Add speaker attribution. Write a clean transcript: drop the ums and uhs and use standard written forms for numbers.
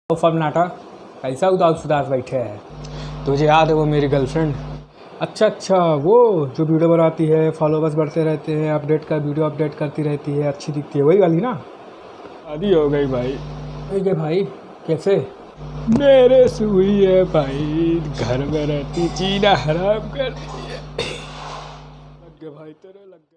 Speaker 1: फरनाटा कैसा उदास उदास बैठे हैं? तुझे याद है वो मेरी गर्लफ्रेंड? अच्छा, वो जो वीडियो बनाती है, फॉलोवर्स बढ़ते रहते हैं, वीडियो अपडेट करती रहती है, अच्छी दिखती है, वही वाली ना?
Speaker 2: शादी हो गई भाई।
Speaker 1: ठीक है भाई, कैसे?
Speaker 2: मेरे से हुई है भाई, घर में रहती जीना हराम कर दिया। लग गया भाई तेरे, लग